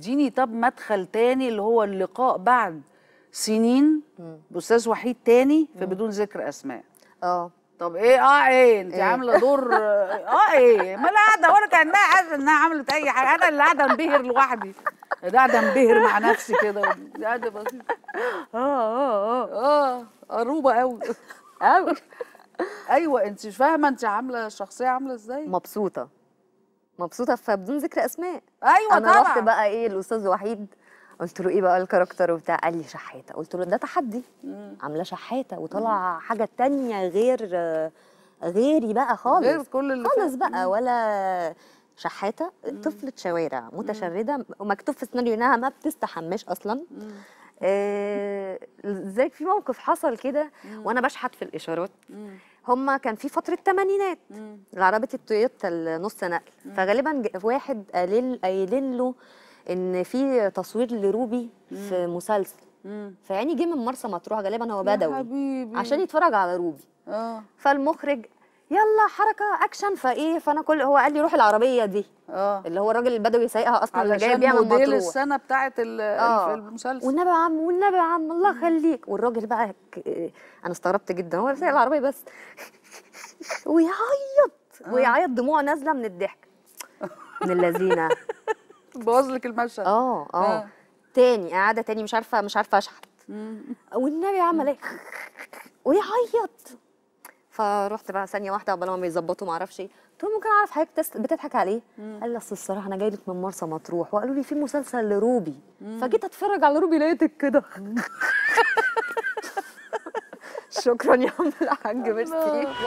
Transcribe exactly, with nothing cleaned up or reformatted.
اديني طب مدخل تاني اللي هو اللقاء بعد سنين باستاذ وحيد تاني في بدون ذكر اسماء. اه طب ايه اه ايه انت إيه؟ عامله دور اه ايه ما انا قاعده ولا كانها حاسه انها عملت اي حاجه، انا اللي قاعده انبهر لوحدي، قاعده انبهر مع نفسي كده قاعده بسيطه. اه اه اه اه قروبه قوي قوي. ايوه انت مش فاهمه انت عامله الشخصيه عامله ازاي؟ مبسوطه مبسوطه فبدون ذكر اسماء. ايوه انا طبعا. رحت بقى ايه الاستاذ وحيد، قلت له ايه بقى الكاركتر وبتاع، قال لي شحاته. قلت له ده تحدي، عامله شحاته وطلع حاجه تانية غير غيري بقى خالص، غير كل اللي خالص فات. بقى. ولا شحاته، طفله شوارع متشرده، ومكتوب في سيناريو انها ما بتستحماش اصلا. آه، لذلك في موقف حصل كده وانا بشحت في الاشارات. هما كان في فتره الثمانينات العربيه التويوتا النص نقل، فغالبا واحد قايل قايلين له ان في تصوير لروبي في مسلسل، فيعني جه من مرسى مطروح، غالبا هو بدوي حبيبي عشان يتفرج على روبي. اه فالمخرج يلا حركه اكشن، فايه فانا كل هو قال لي روح العربيه دي، اه اللي هو الراجل البدوي سايقها اصلا اللي جاي علشان بيها من موديل مطروح. السنه بتاعت ال- اه المسلسل. والنبي يا عم والنبي يا عم الله يخليك. والراجل بقى ك... انا استغربت جدا، هو سايق العربيه بس ويعيط ويعيط دموع نازله من الضحك من اللذينه. بوظ لك المشهد. اه اه تاني قاعده تاني مش عارفه مش عارفه اشحت، والنبي يا عم الاقي ويعيط. فرحت بقى ثانيه واحده قبل ما يظبطوا ما اعرفش ايه، قلت له ممكن اعرف حضرتك بتضحك عليه؟ قال لي اصل الصراحه انا جاي لك من مرسى مطروح وقالوا لي في مسلسل لروبي، فجيت اتفرج على روبي لقيتك كده. شكرا يا عم الحاج، ميرسي.